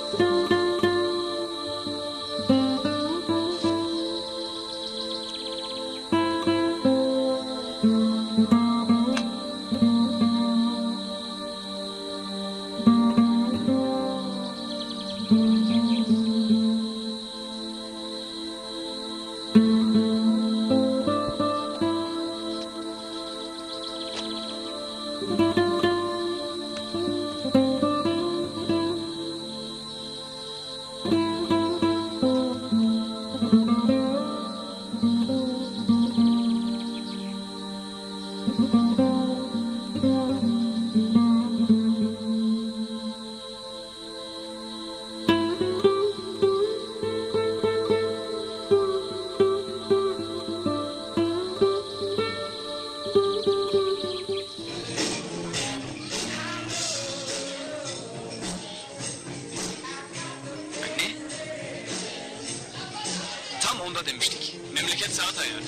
Onda demiştik. Memleket saat ayarı.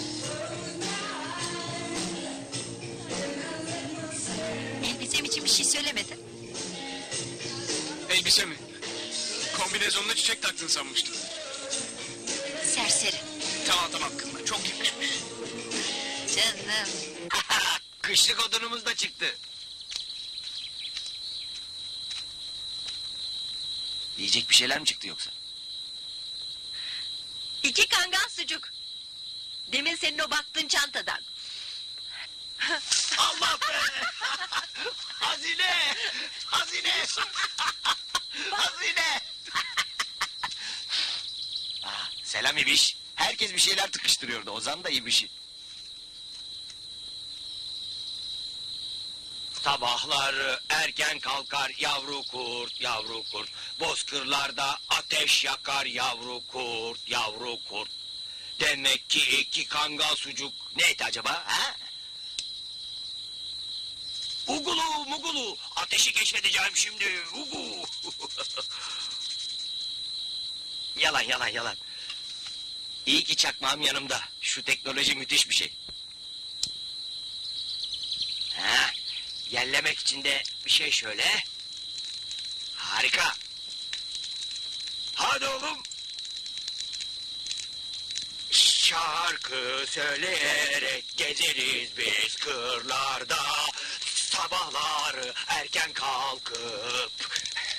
Elbisem için bir şey söylemedin. Elbise mi? Kombinezonuna çiçek taktın sanmıştım. Serseri. Tamam kızma, çok yakışmış. Canım. Kışlık odunumuz da çıktı. Yiyecek bir şeyler mi çıktı yoksa? 2 kangal sucuk. Demin senin o baktığın çantadan. Allah be! Hazine! Hazine! Hazine! Selam İbiş. Herkes bir şeyler tıkıştırıyordu. Ozan da İbiş'i. Sabahları erken kalkar yavru kurt, yavru kurt. Bozkırlarda ateş yakar yavru kurt, yavru kurt. Demek ki 2 kangal sucuk neydi acaba, ha? Ugulu mugulu, ateşi keşfedeceğim şimdi, ugu. Yalan. İyi ki çakmağım yanımda. Şu teknoloji müthiş bir şey. Ha, yerlemek için de bir şey şöyle. Harika. Hadi oğlum. Şarkı söyleyerek gezeriz biz kırlarda. Sabahları erken kalkıp.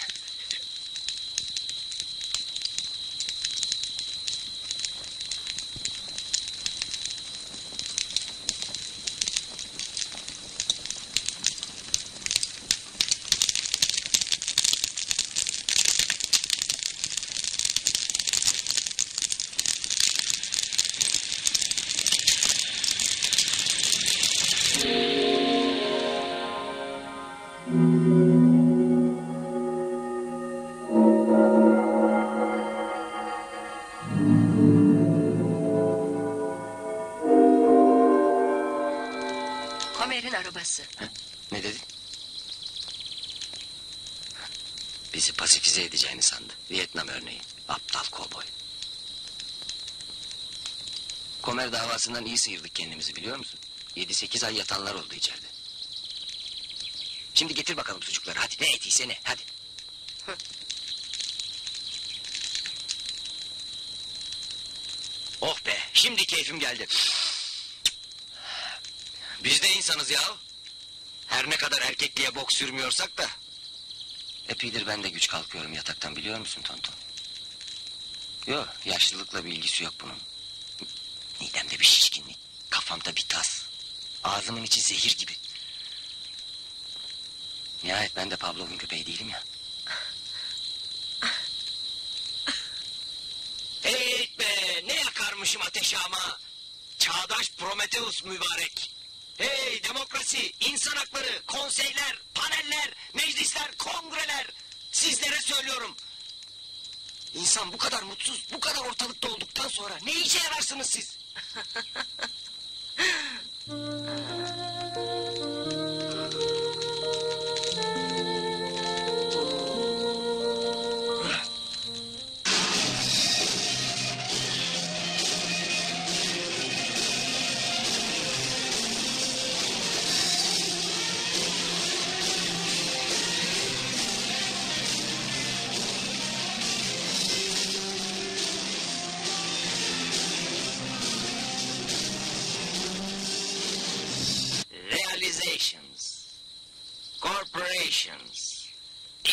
Komer'in arabası. Ha? Ne dedin? Bizi pasifize edeceğini sandı. Vietnam örneği. Aptal kovboy. Komer davasından iyi sıyırdık kendimizi, biliyor musun? 7-8 ay yatanlar oldu içeride. Şimdi getir bakalım sucukları, hadi. Ne etiyse ne, hadi. Oh be, şimdi keyfim geldi. Biz de insanız ya. Her ne kadar erkekliğe bok sürmüyorsak da. Epeydir ben de güç kalkıyorum yataktan, biliyor musun tonton? Yok, yaşlılıkla bir ilgisi yok bunun. Midemde bir şişkinlik, kafamda bir tas. Ağzımın içi zehir gibi. Nihayet ben de Pavlov'un köpeği değilim ya. Hey be, ne yakarmışım ateşi ama. Çağdaş Prometheus mübarek. Hey demokrasi, insan hakları, konseyler, paneller, meclisler, kongreler. Sizlere söylüyorum. İnsan bu kadar mutsuz, bu kadar ortalıkta olduktan sonra ne işe yararsınız siz?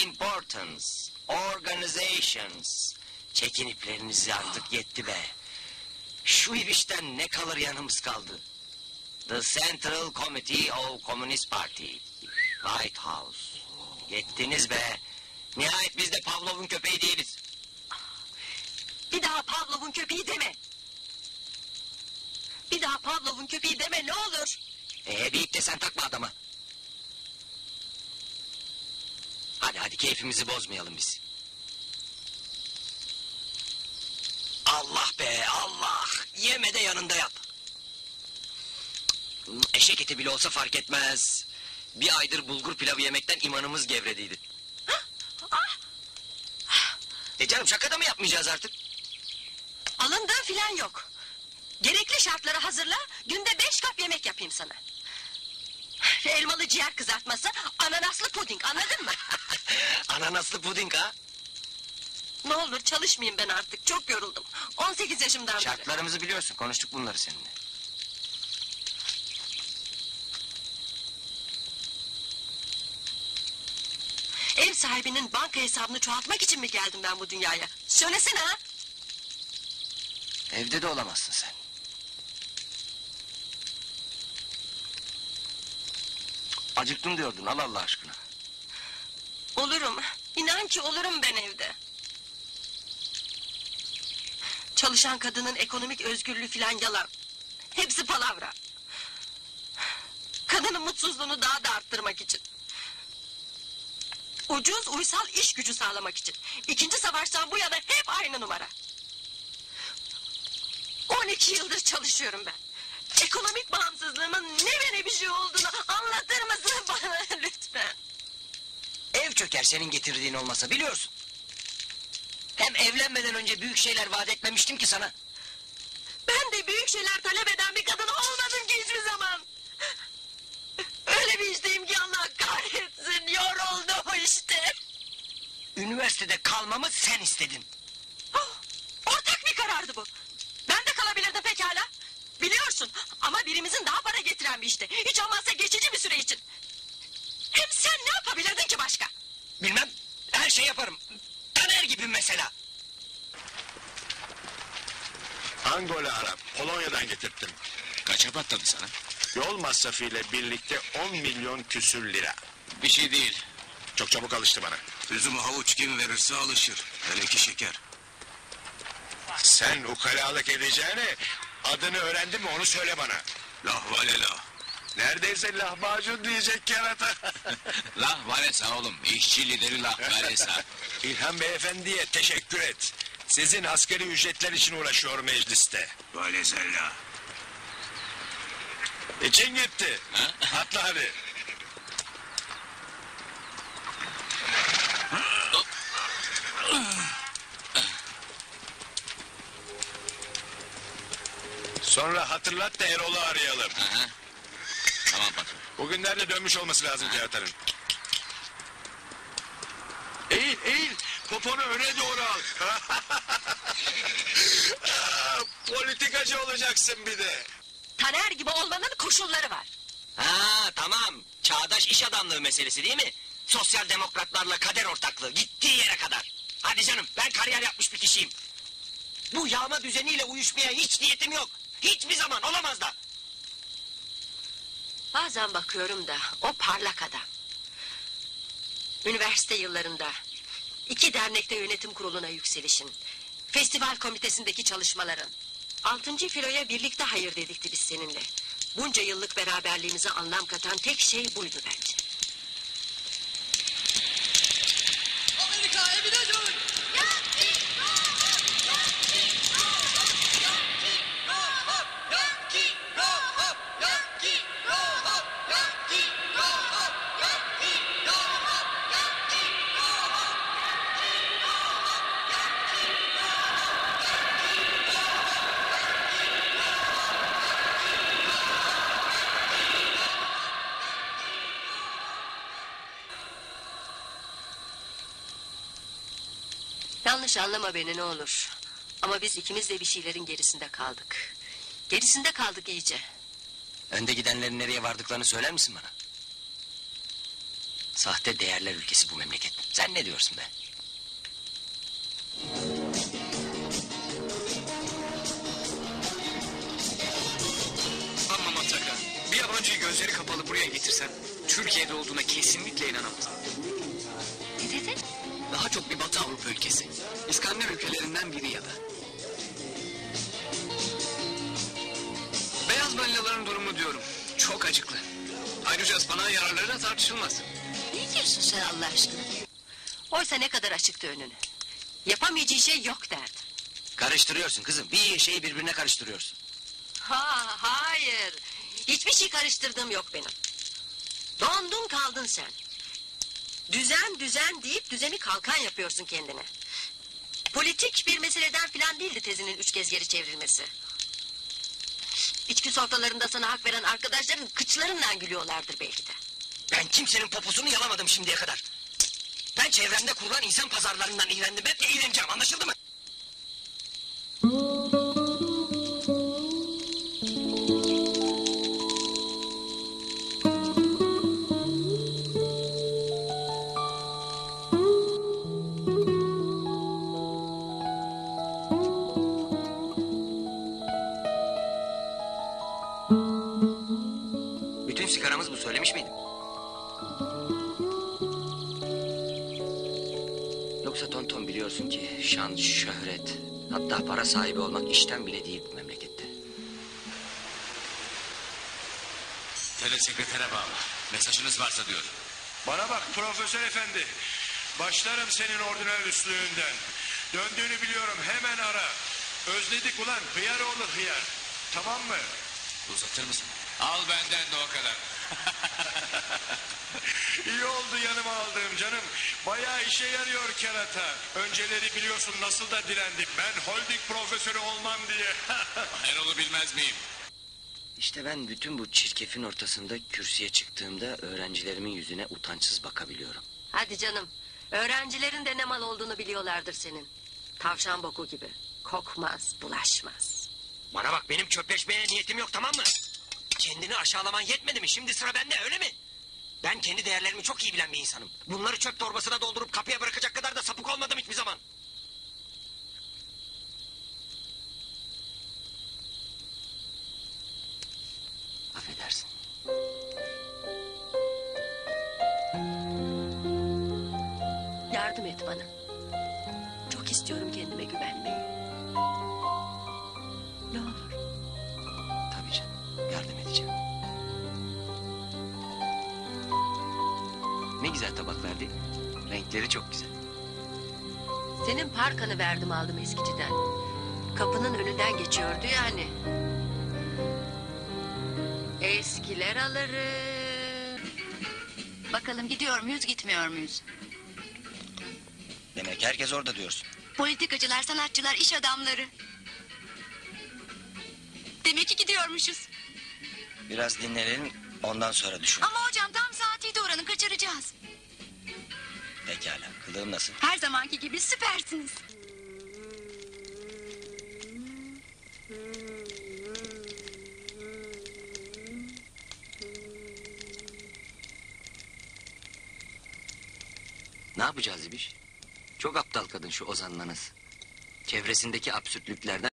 importance, organizations. Çekin iplerinizi artık yetti be. Şu ibişten ne kalır yanımız kaldı. The Central Committee of Communist Party. White House. Yettiniz be. Nihayet biz de Pavlov'un köpeği değiliz. Bir daha Pavlov'un köpeği deme. Bir daha Pavlov'un köpeği deme ne olur. Bir ip de sen takma adama. Hadi keyfimizi bozmayalım biz. Allah be Allah. Yeme de yanında yap. Eşek eti bile olsa fark etmez. Bir aydır bulgur pilavı yemekten imanımız gevrediydi. Canım şaka da mı yapmayacağız artık? Alındığın filan yok. Gerekli şartları hazırla, günde 5 kap yemek yapayım sana. Elmalı ciğer kızartması, ananaslı puding, anladın mı? Ananaslı puding ha? Ne olur çalışmayayım ben artık, çok yoruldum. 18 yaşımdan beri. Şartlarımızı biliyorsun, konuştuk bunları seninle. Ev sahibinin banka hesabını çoğaltmak için mi geldim ben bu dünyaya? Söylesene ha! Evde de olamazsın sen. Acıktım diyordun, al Allah aşkına. Olurum, inan ki olurum ben evde. Çalışan kadının ekonomik özgürlüğü filan yalan. Hepsi palavra. Kadının mutsuzluğunu daha da arttırmak için. Ucuz, uysal iş gücü sağlamak için. İkinci savaştan bu yana hep aynı numara. 12 yıldır çalışıyorum ben. Ekonomik bağımsızlığımın ne ve ne bir şey olduğunu anlatır mısın bana lütfen? Ev çöker senin getirdiğin olmasa, biliyorsun. Hem evlenmeden önce büyük şeyler vaat etmemiştim ki sana. Ben de büyük şeyler talep eden bir kadın olmadım ki hiçbir zaman. Öyle bir işteyim ki Allah kahretsin, yoruldum işte. Üniversitede kalmamı sen istedin. Oh, ortak bir karardı bu. Ben de kalabilirdim pekala. Biliyorsun ama birimizin daha para getiren bir işte. Hiç olmazsa geçici bir süre için. Hem sen ne yapabilirdin ki başka? Bilmem, her şey yaparım. Taner gibi mesela. Angola Arap, Polonya'dan getirttim. Kaça patladı sana? Yol masrafıyla birlikte 10 milyon küsür lira. Bir şey değil. Çok çabuk alıştı bana. Üzümü havuç kim verirse alışır. Hele ki şeker. Sen ukalalık edeceğine adını öğrendin mi onu söyle bana. Lahvalela. Neredeyse lahmacun diyecek kerata. Lahvalesa oğlum. İşçi lideri lahvalesa. İlhan Beyefendi'ye teşekkür et. Sizin asgari ücretler için uğraşıyor mecliste. Valezella. İçin gitti. Ha? Atla hadi. Sonra hatırlat da Erol'u arayalım. Aha. Tamam patron. Bugünlerde dönmüş olması lazım kağıtların. Eğil, eğil. Poponu öne doğru al. Politikacı olacaksın bir de. Taner gibi olmanın koşulları var. Ha tamam, çağdaş iş adamlığı meselesi değil mi? Sosyal demokratlarla kader ortaklığı gittiği yere kadar. Hadi canım, ben kariyer yapmış bir kişiyim. Bu yağma düzeniyle uyuşmaya hiç niyetim yok. Hiçbir zaman olamaz da. Bazen bakıyorum da o parlak adam. Üniversite yıllarında 2 dernekte yönetim kuruluna yükselişin, festival komitesindeki çalışmaların, 6. filoya birlikte hayır dedikti biz seninle. Bunca yıllık beraberliğimize anlam katan tek şey buydu bence. Amerika evine dön. Yanlış anlama beni ne olur. Ama biz ikimiz de bir şeylerin gerisinde kaldık. Gerisinde kaldık iyice. Önde gidenlerin nereye vardıklarını söyler misin bana? Sahte değerler ülkesi bu memleket. Sen ne diyorsun be? Ama Mataka, bir yabancıyı gözleri kapalı buraya getirsen Türkiye'de olduğuna kesinlikle inanamaz. Ne dedin? Daha çok bir Batı Avrupa ülkesi. İskandinav ülkelerinden biri ya da. Beyaz balinaların durumu diyorum. Çok acıklı. Ayrıca ıspanağın yararları da tartışılmaz. Ne diyorsun sen Allah aşkına? Oysa ne kadar açıktı önünü. Yapamayacağı şey yok derdi. Karıştırıyorsun kızım. Bir şeyi birbirine karıştırıyorsun. Hayır. Hiçbir şey karıştırdığım yok benim. Dondun kaldın sen. Düzen düzen deyip düzeni kalkan yapıyorsun kendine. Politik bir meseleden filan değildi tezinin 3 kez geri çevrilmesi. İçki sofralarında sana hak veren arkadaşların kıçlarından gülüyorlardır belki de. Ben kimsenin poposunu yalamadım şimdiye kadar. Ben çevremde kurulan insan pazarlarından iğrendim. Hep de iğreneceğim, anlaşıldı mı? Bütün sigaramız bu, söylemiş miydim? Yoksa tonton biliyorsun ki şan, şöhret, hatta para sahibi olmak işten bile değil bu memlekette. Telesekretere bağlı. Mesajınız varsa diyor. Bana bak profesör efendi. Başlarım senin ordinalüslüğünden. Döndüğünü biliyorum, hemen ara. Özledik ulan, hıyar oğlu hıyar. Tamam mı? Uzatır mısın? Al benden de o kadar. İyi oldu yanıma aldığım canım. Bayağı işe yarıyor kerata. Önceleri biliyorsun nasıl da direndim. Ben holding profesörü olmam diye. Erol'u bilmez miyim? İşte ben bütün bu çirkefin ortasında kürsüye çıktığımda öğrencilerimin yüzüne utançsız bakabiliyorum. Hadi canım. Öğrencilerin de ne mal olduğunu biliyorlardır senin. Tavşan boku gibi. Kokmaz, bulaşmaz. Bana bak, benim çöpleşmeye niyetim yok, tamam mı? Kendini aşağılaman yetmedi mi? Şimdi sıra bende, öyle mi? Ben kendi değerlerimi çok iyi bilen bir insanım. Bunları çöp torbasına doldurup kapıya bırakacak kadar da sapık olmadım hiçbir zaman. Affedersin. Yardım et bana. Çok istiyorum kendime güvenmeyi. Ne olur. Tabii canım, yardım edeceğim. Ne güzel tabaklar değil mi? Renkleri çok güzel. Senin parkanı verdim aldım eskiciden. Kapının önünden geçiyordu yani. Eskiler alırım. Bakalım gidiyor muyuz, gitmiyor muyuz? Demek herkes orada diyorsun. Politikacılar, sanatçılar, iş adamları. Demek ki gidiyormuşuz. Biraz dinlenelim, ondan sonra düşün. Ama hocam tam saatiydi oranın, kaçıracağız. Pekala, kılığım nasıl? Her zamanki gibi süpersiniz. Ne yapacağız İbiş? Çok aptal kadın şu Ozan Nanası. Çevresindeki absürtlüklerden